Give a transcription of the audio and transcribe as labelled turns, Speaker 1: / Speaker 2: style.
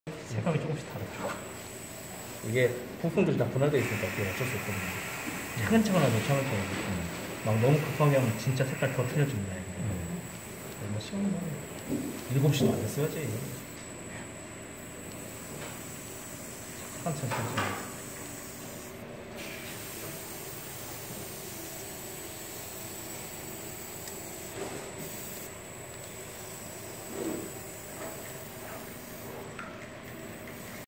Speaker 1: 색감이 조금씩 다르죠.
Speaker 2: 이게 부품들이 다 분할되어 있으니까 그게 어쩔 수 없거든요.
Speaker 1: 차근차근하고 차근차근 막 너무 급하게 하면 진짜 색깔 더 틀려집니다.
Speaker 2: 얼마 시간이 7시도 안 됐어야지.
Speaker 1: 천천히.